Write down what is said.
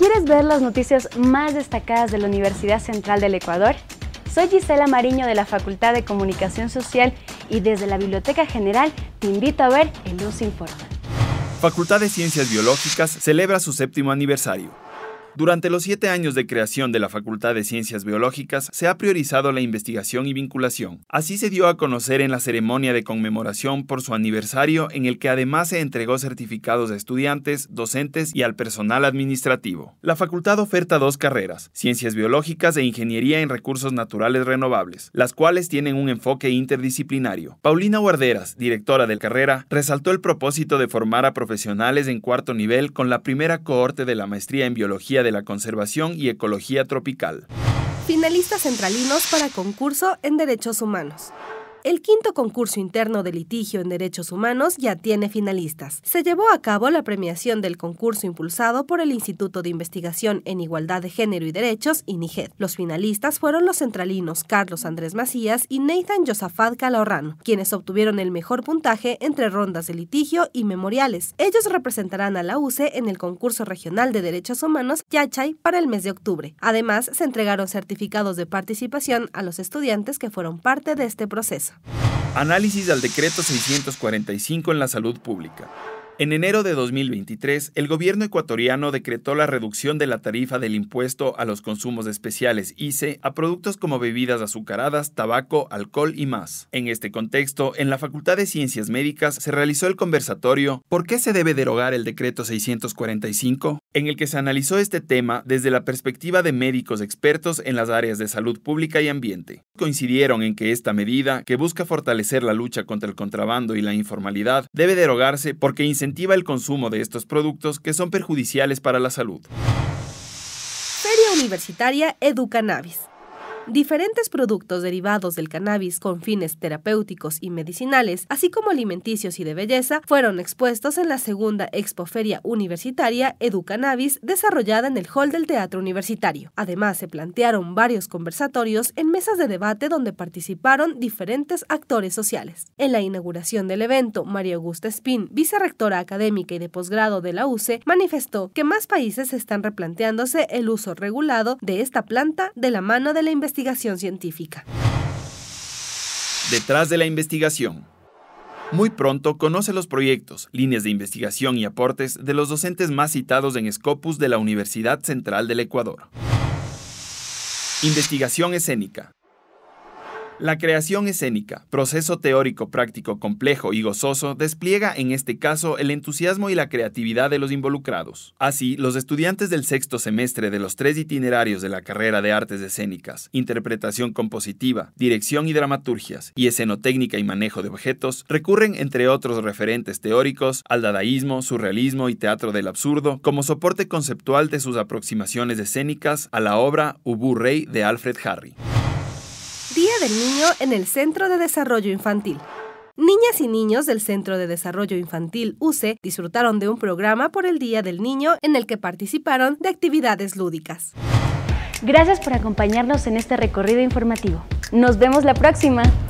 ¿Quieres ver las noticias más destacadas de la Universidad Central del Ecuador? Soy Gisela Mariño de la Facultad de Comunicación Social y desde la Biblioteca General te invito a ver El Luz Informa. Facultad de Ciencias Biológicas celebra su 7º aniversario. Durante los 7 años de creación de la Facultad de Ciencias Biológicas se ha priorizado la investigación y vinculación. Así se dio a conocer en la ceremonia de conmemoración por su aniversario, en el que además se entregó certificados a estudiantes, docentes y al personal administrativo. La facultad oferta 2 carreras, Ciencias Biológicas e Ingeniería en Recursos Naturales Renovables, las cuales tienen un enfoque interdisciplinario. Paulina Guarderas, directora de la carrera, resaltó el propósito de formar a profesionales en 4º nivel con la primera cohorte de la maestría en Biología de la Conservación y Ecología Tropical. Finalistas centralinos para concurso en Derechos Humanos. El 5º concurso interno de litigio en derechos humanos ya tiene finalistas. Se llevó a cabo la premiación del concurso impulsado por el Instituto de Investigación en Igualdad de Género y Derechos, INIGED. Los finalistas fueron los centralinos Carlos Andrés Macías y Nathan Josafat Calahorrano, quienes obtuvieron el mejor puntaje entre rondas de litigio y memoriales. Ellos representarán a la UCE en el concurso regional de derechos humanos Yachay para el mes de octubre. Además, se entregaron certificados de participación a los estudiantes que fueron parte de este proceso. Análisis al decreto 645 en la salud pública. En enero de 2023, el gobierno ecuatoriano decretó la reducción de la tarifa del impuesto a los consumos especiales ICE a productos como bebidas azucaradas, tabaco, alcohol y más. En este contexto, en la Facultad de Ciencias Médicas se realizó el conversatorio ¿Por qué se debe derogar el decreto 645? En el que se analizó este tema desde la perspectiva de médicos expertos en las áreas de salud pública y ambiente. Coincidieron en que esta medida, que busca fortalecer la lucha contra el contrabando y la informalidad, debe derogarse porque incentiva el consumo de estos productos que son perjudiciales para la salud. Feria Universitaria Educannabis. Diferentes productos derivados del cannabis con fines terapéuticos y medicinales, así como alimenticios y de belleza, fueron expuestos en la 2ª Expoferia Universitaria Educannabis desarrollada en el hall del Teatro Universitario. Además, se plantearon varios conversatorios en mesas de debate donde participaron diferentes actores sociales. En la inauguración del evento, María Augusta Espín, vicerrectora académica y de posgrado de la UCE, manifestó que más países están replanteándose el uso regulado de esta planta de la mano de la investigación científica. Detrás de la investigación. Muy pronto conoce los proyectos, líneas de investigación y aportes de los docentes más citados en Scopus de la Universidad Central del Ecuador. Investigación escénica. La creación escénica, proceso teórico práctico complejo y gozoso, despliega en este caso el entusiasmo y la creatividad de los involucrados. Así, los estudiantes del 6º semestre de los 3 itinerarios de la carrera de Artes Escénicas, Interpretación Compositiva, Dirección y Dramaturgias, y Escenotécnica y Manejo de Objetos, recurren, entre otros referentes teóricos, al dadaísmo, surrealismo y teatro del absurdo, como soporte conceptual de sus aproximaciones escénicas a la obra Ubu Rey de Alfred Jarry. Día del Niño en el Centro de Desarrollo Infantil. Niñas y niños del Centro de Desarrollo Infantil UCE disfrutaron de un programa por el Día del Niño en el que participaron de actividades lúdicas. Gracias por acompañarnos en este recorrido informativo. Nos vemos la próxima.